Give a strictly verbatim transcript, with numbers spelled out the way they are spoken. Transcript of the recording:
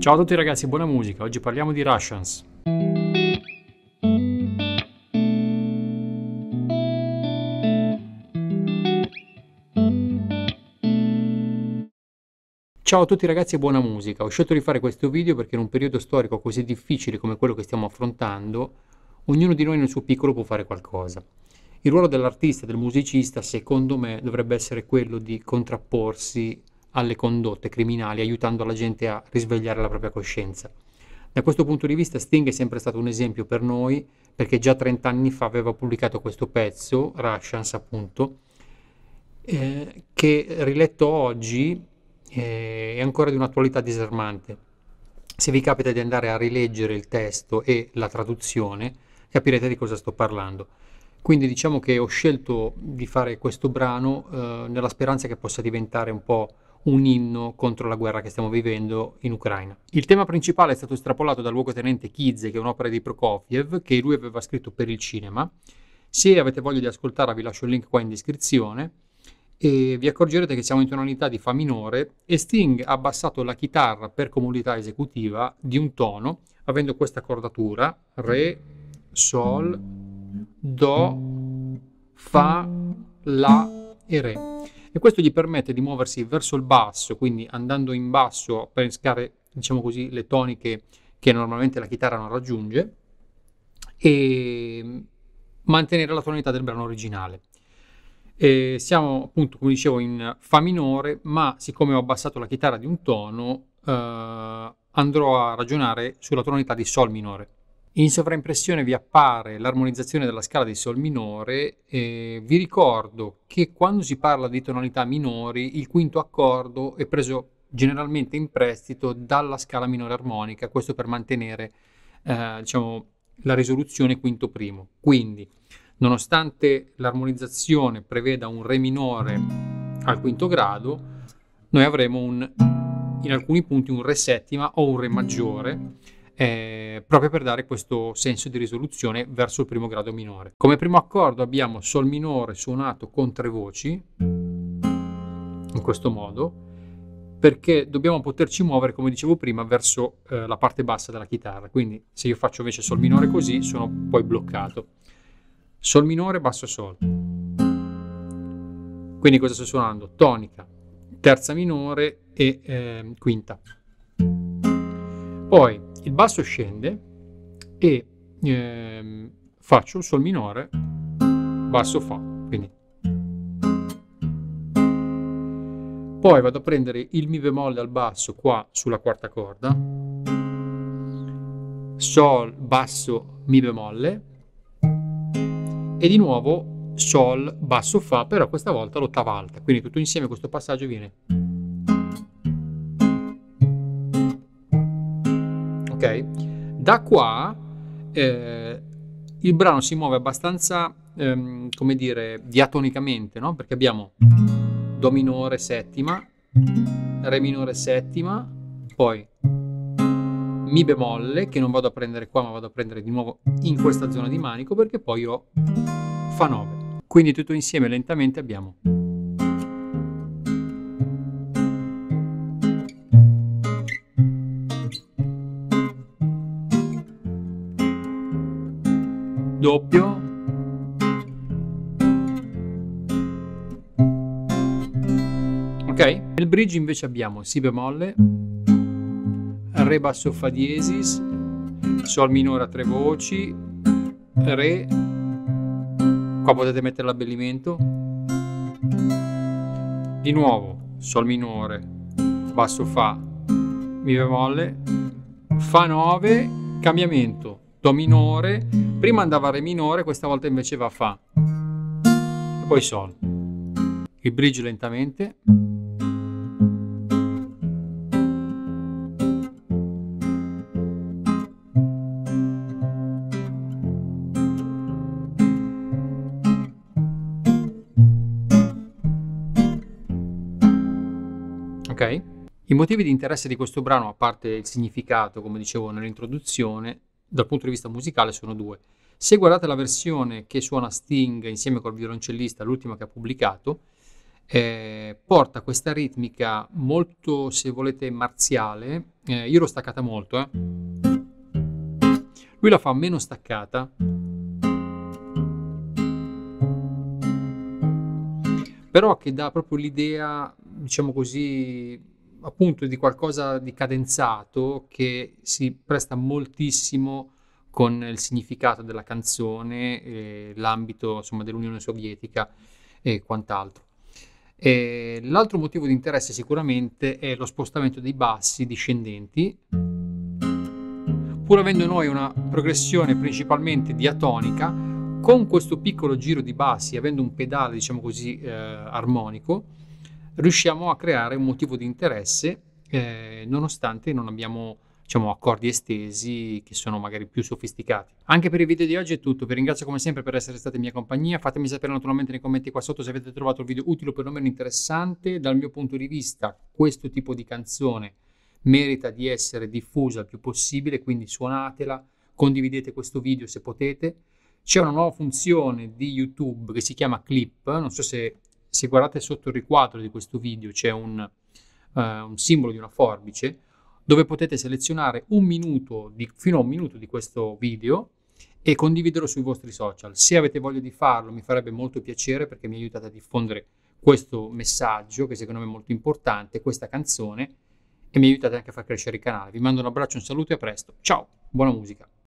Ciao a tutti ragazzi, buona musica. Oggi parliamo di Russians. Ciao a tutti ragazzi e buona musica. Ho scelto di fare questo video perché in un periodo storico così difficile come quello che stiamo affrontando, ognuno di noi nel suo piccolo può fare qualcosa. Il ruolo dell'artista e del musicista, secondo me, dovrebbe essere quello di contrapporsi alle condotte criminali, aiutando la gente a risvegliare la propria coscienza. Da questo punto di vista Sting è sempre stato un esempio per noi, perché già trenta anni fa aveva pubblicato questo pezzo, Russians appunto, eh, che riletto oggi eh, è ancora di un'attualità disarmante. Se vi capita di andare a rileggere il testo e la traduzione, capirete di cosa sto parlando. Quindi diciamo che ho scelto di fare questo brano eh, nella speranza che possa diventare un po' un inno contro la guerra che stiamo vivendo in Ucraina. Il tema principale è stato estrapolato dal luogotenente Kidze, che è un'opera di Prokofiev, che lui aveva scritto per il cinema. Se avete voglia di ascoltarla vi lascio il link qua in descrizione e vi accorgerete che siamo in tonalità di Fa minore e Sting ha abbassato la chitarra per comodità esecutiva di un tono, avendo questa accordatura Re, Sol, Do, Fa, La e Re. E questo gli permette di muoversi verso il basso, quindi andando in basso a pescare, diciamo così, le toniche che normalmente la chitarra non raggiunge e mantenere la tonalità del brano originale. E siamo appunto, come dicevo, in Fa minore, ma siccome ho abbassato la chitarra di un tono, eh, andrò a ragionare sulla tonalità di Sol minore. In sovraimpressione vi appare l'armonizzazione della scala di Sol minore e vi ricordo che quando si parla di tonalità minori il quinto accordo è preso generalmente in prestito dalla scala minore armonica, questo per mantenere eh, diciamo, la risoluzione quinto primo. Quindi nonostante l'armonizzazione preveda un Re minore al quinto grado, noi avremo un, in alcuni punti un Re settima o un Re maggiore, Eh, proprio per dare questo senso di risoluzione verso il primo grado minore. Come primo accordo abbiamo Sol minore suonato con tre voci, in questo modo, perché dobbiamo poterci muovere, come dicevo prima, verso eh, la parte bassa della chitarra. Quindi se io faccio invece Sol minore così, sono poi bloccato. Sol minore, basso Sol. Quindi cosa sto suonando? Tonica, terza minore e eh, quinta. Poi il basso scende e eh, faccio il Sol minore, basso Fa. Quindi. Poi vado a prendere il Mi bemolle al basso qua sulla quarta corda, Sol, basso, Mi bemolle e di nuovo Sol, basso, Fa, però questa volta l'ottava alta. Quindi tutto insieme questo passaggio viene. Ok? Da qua eh, il brano si muove abbastanza, ehm, come dire, diatonicamente, no? Perché abbiamo Do minore settima, Re minore settima, poi Mi bemolle, che non vado a prendere qua ma vado a prendere di nuovo in questa zona di manico, perché poi ho Fa nove. Quindi tutto insieme lentamente abbiamo doppio, ok? Nel bridge invece abbiamo Si bemolle, Re basso Fa diesis, Sol minore a tre voci, Re, qua potete mettere l'abbellimento, di nuovo Sol minore, basso Fa, Mi bemolle, Fa nove, cambiamento, Do minore, prima andava Re minore, questa volta invece va Fa, e poi Sol. Il bridge lentamente. Ok? I motivi di interesse di questo brano, a parte il significato, come dicevo nell'introduzione, dal punto di vista musicale sono due. Se guardate la versione che suona Sting insieme col violoncellista, l'ultima che ha pubblicato, eh, porta questa ritmica molto, se volete, marziale. Eh, io l'ho staccata molto, eh. Lui la fa meno staccata, però che dà proprio l'idea, diciamo così, appunto di qualcosa di cadenzato che si presta moltissimo con il significato della canzone, eh, l'ambito insomma dell'Unione Sovietica e quant'altro. E l'altro motivo di interesse sicuramente è lo spostamento dei bassi discendenti, pur avendo noi una progressione principalmente diatonica. Con questo piccolo giro di bassi, avendo un pedale diciamo così eh, armonico, riusciamo a creare un motivo di interesse eh, nonostante non abbiamo diciamo accordi estesi che sono magari più sofisticati. Anche per il video di oggi è tutto, vi ringrazio come sempre per essere stati in mia compagnia, fatemi sapere naturalmente nei commenti qua sotto se avete trovato il video utile o perlomeno interessante. Dal mio punto di vista questo tipo di canzone merita di essere diffusa il più possibile, quindi suonatela, condividete questo video se potete. C'è una nuova funzione di YouTube che si chiama Clip, non so se, se guardate sotto il riquadro di questo video c'è un, uh, un simbolo di una forbice, dove potete selezionare un minuto di, fino a un minuto di questo video e condividerlo sui vostri social. Se avete voglia di farlo mi farebbe molto piacere perché mi aiutate a diffondere questo messaggio che secondo me è molto importante, questa canzone, e mi aiutate anche a far crescere il canale. Vi mando un abbraccio, un saluto e a presto. Ciao, buona musica.